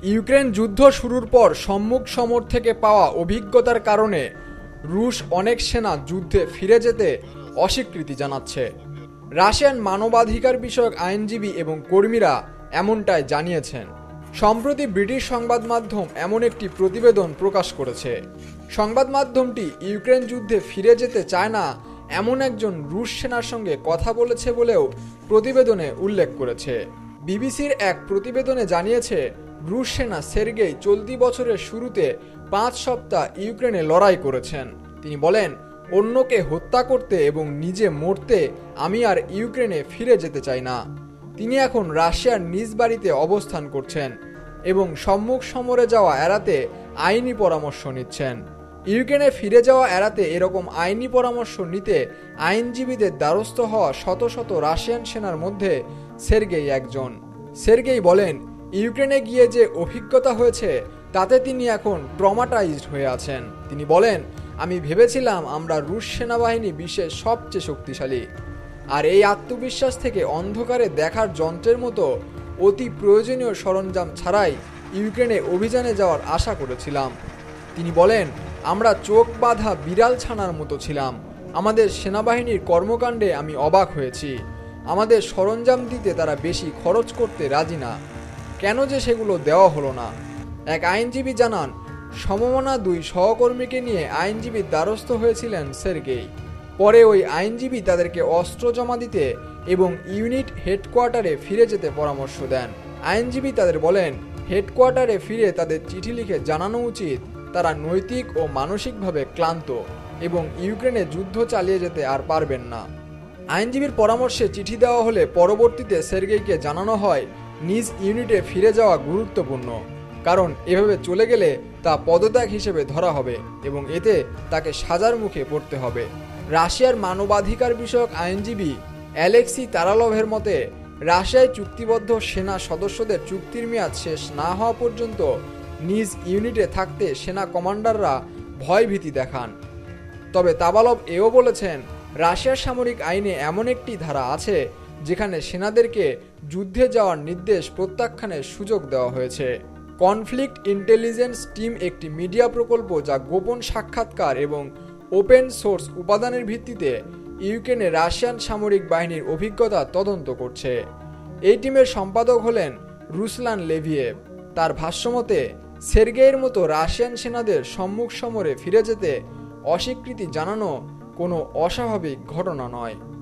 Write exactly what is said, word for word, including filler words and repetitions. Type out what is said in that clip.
Ukraine যুদ্ধ শুরুর পর সম্মুখ সমর থেকে পাওয়া অভিজ্ঞতার কারণে রুশ অনেক সেনা যুদ্ধে ফিরে যেতে অস্বীকৃতি জানাচ্ছে। রাশিয়ান মানবাধিকার বিষয়ক আইনজীবী এবং কর্মীরা এমনটাই জানিয়েছেন। সম্প্রতি ব্রিটিশ সংবাদ মাধ্যম এমন একটি প্রতিবেদন প্রকাশ করেছে। সংবাদ মাধ্যমটি ইউক্রেন যুদ্ধে ফিরে যেতে চায় না এমন একজন রুশ সেনার সঙ্গে কথা বলেছে বলেও প্রতিবেদনে উল্লেখ করেছে। বিবিসির এক প্রতিবেদনে জানিয়েছে, রুশ সেনা সের্গেই চলতি বছরের শুরুতে পাঁচ সপ্তাহ ইউক্রেনে লড়াই করেছেন। তিনি বলেন, অন্যকে হত্যা করতে এবং নিজে মরতে আমি আর ইউক্রেনে ফিরে যেতে চাই না। তিনি এখন রাশিয়ার নিজ বাড়িতে অবস্থান করছেন এবং সম্মুখ সমরে যাওয়া এড়াতে আইনি পরামর্শ নিচ্ছেন। ইউক্রেনে ফিরে যাওয়া এড়াতে এরকম আইনি পরামর্শ নিতে আইনজীবীদের দ্বারস্থ হওয়া শত শত রাশিয়ান সেনার মধ্যে সের্গেই একজন। সের্গেই বলেন, ইউক্রেনে গিয়ে যে অভিজ্ঞতা হয়েছে তাতে তিনি এখন ট্রমাটাইজড হয়ে আছেন। তিনি বলেন, আমি ভেবেছিলাম আমরা রুশ সেনাবাহিনী বিশ্বের সবচেয়ে শক্তিশালী, আর এই আত্মবিশ্বাস থেকে অন্ধকারে দেখার যন্ত্রের মতো অতি প্রয়োজনীয় সরঞ্জাম ছাড়াই ইউক্রেনে অভিযানে যাওয়ার আশা করেছিলাম। তিনি বলেন, আমরা চোখ বাঁধা বিড়াল ছানার মতো ছিলাম। আমাদের সেনাবাহিনীর কর্মকাণ্ডে আমি অবাক হয়েছি। আমাদের সরঞ্জাম দিতে তারা বেশি খরচ করতে রাজি না। কেন যে সেগুলো দেওয়া হলো না? এক আইনজীবী জানান, সমমনা দুই সহকর্মীকে নিয়ে আইনজীবীর দ্বারস্থ হয়েছিলেন সের্গেই। পরে ওই আইনজীবী তাদেরকে অস্ত্র জমা দিতে এবং ইউনিট হেডকোয়ার্টারে ফিরে যেতে পরামর্শ দেন। আইনজীবী তাদের বলেন, হেডকোয়ার্টারে ফিরে তাদের চিঠি লিখে জানানো উচিত তারা নৈতিক ও মানসিকভাবে ক্লান্ত এবং ইউক্রেনে যুদ্ধ চালিয়ে যেতে আর পারবেন না। আইনজীবীর পরামর্শে চিঠি দেওয়া হলে পরবর্তীতে সের্গেইকে জানানো হয় নিজ ইউনিটে ফিরে যাওয়া গুরুত্বপূর্ণ, কারণ এভাবে চলে গেলে তা পদত্যাগ হিসেবে ধরা হবে এবং এতে তাকে সাজার মুখে পড়তে হবে। রাশিয়ার মানবাধিকার বিষয়ক আইনজীবী অ্যালেক্সি তারালভের মতে, রাশিয়ায় চুক্তিবদ্ধ সেনা সদস্যদের চুক্তির মেয়াদ শেষ না হওয়া পর্যন্ত নিজ ইউনিটে থাকতে সেনা কমান্ডাররা ভয়ভীতি দেখান। তবে তাবালভ এও বলেছেন, রাশিয়ার সামরিক আইনে এমন একটি ধারা আছে যেখানে সেনাদেরকে যুদ্ধে যাওয়ার নির্দেশ প্রত্যাখ্যানের সুযোগ দেওয়া হয়েছে। কনফ্লিক্ট ইন্টেলিজেন্স টিম একটি মিডিয়া প্রকল্প যা গোপন সাক্ষাৎকার এবং ওপেন সোর্স উপাদানের ভিত্তিতে ইউক্রেনে রাশিয়ান সামরিক বাহিনীর অভিজ্ঞতা তদন্ত করছে। এই টিমের সম্পাদক হলেন রুসলান লেভিয়েভ। তার ভাষ্যমতে, সের্গেইয়ের মতো রাশিয়ান সেনাদের সম্মুখ সমরে ফিরে যেতে অস্বীকৃতি জানানো কোনো অস্বাভাবিক ঘটনা নয়।